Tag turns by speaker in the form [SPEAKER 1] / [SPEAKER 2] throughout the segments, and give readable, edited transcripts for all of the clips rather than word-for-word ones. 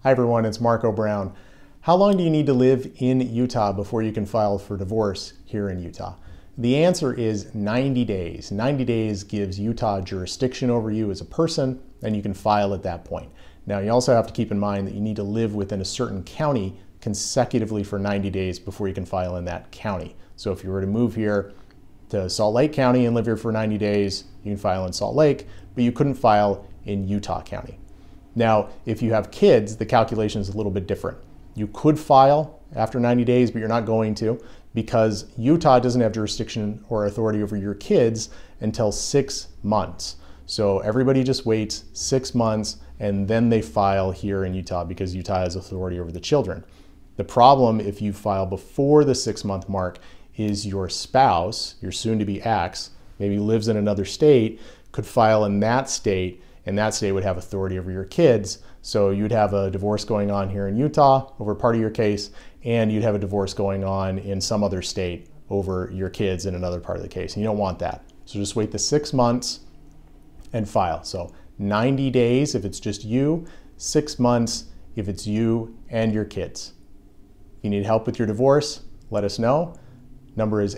[SPEAKER 1] Hi everyone, it's Marco Brown. How long do you need to live in Utah before you can file for divorce here in Utah? The answer is 90 days. 90 days gives Utah jurisdiction over you as a person, and you can file at that point. Now you also have to keep in mind that you need to live within a certain county consecutively for 90 days before you can file in that county. So if you were to move here to Salt Lake County and live here for 90 days, you can file in Salt Lake, but you couldn't file in Utah County. Now, if you have kids, the calculation is a little bit different. You could file after 90 days, but you're not going to, because Utah doesn't have jurisdiction or authority over your kids until 6 months. So everybody just waits 6 months and then they file here in Utah because Utah has authority over the children. The problem if you file before the 6-month mark is your spouse, your soon-to-be ex, maybe lives in another state, could file in that state, and that state would have authority over your kids. So you'd have a divorce going on here in Utah over part of your case, and you'd have a divorce going on in some other state over your kids in another part of the case. And you don't want that. So just wait the 6 months and file. So 90 days if it's just you, 6 months if it's you and your kids. If you need help with your divorce, let us know. Number is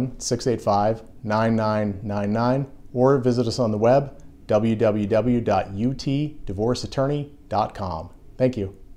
[SPEAKER 1] 801-685-9999, or visit us on the web, www.utdivorceattorney.com. Thank you.